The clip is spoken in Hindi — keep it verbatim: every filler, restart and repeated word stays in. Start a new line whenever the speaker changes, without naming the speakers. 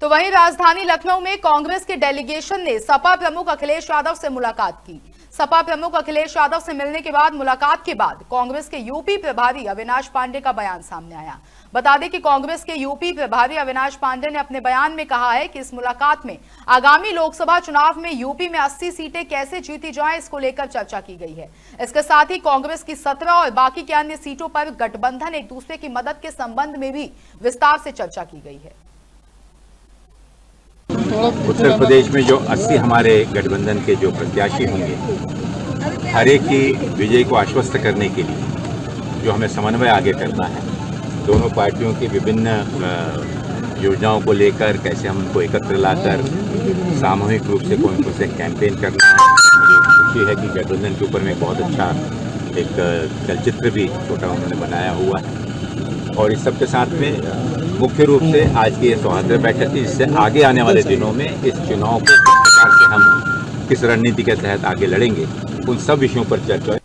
तो वहीं राजधानी लखनऊ में कांग्रेस के डेलीगेशन ने सपा प्रमुख अखिलेश यादव से मुलाकात की। सपा प्रमुख अखिलेश यादव से मिलने के बाद मुलाकात के बाद कांग्रेस के यूपी प्रभारी अविनाश पांडे का बयान सामने आया। बता दें कि कांग्रेस के यूपी प्रभारी अविनाश पांडे ने अपने बयान में कहा है कि इस मुलाकात में आगामी लोकसभा चुनाव में यूपी में अस्सी सीटें कैसे जीती जाएं, इसको लेकर चर्चा की गई है। इसके साथ ही कांग्रेस की सत्रह और बाकी के अन्य सीटों पर गठबंधन एक दूसरे की मदद के संबंध में भी विस्तार से चर्चा की गई है।
उत्तर प्रदेश में जो अस्सी हमारे गठबंधन के जो प्रत्याशी होंगे, हर एक की विजय को आश्वस्त करने के लिए जो हमें समन्वय आगे करना है, दोनों पार्टियों की विभिन्न योजनाओं को लेकर कैसे हम उनको एकत्र लाकर सामूहिक रूप से कोई उनको से कैंपेन करना है। मुझे खुशी है कि गठबंधन के ऊपर में बहुत अच्छा एक चलचित्र भी छोटा उन्होंने बनाया हुआ है। और इस सब के साथ में मुख्य रूप से आज की ये सौहार्द बैठक थी, जिससे आगे आने वाले दिनों में इस चुनाव को किस प्रकार से हम किस रणनीति के तहत आगे लड़ेंगे, उन सब विषयों पर चर्चा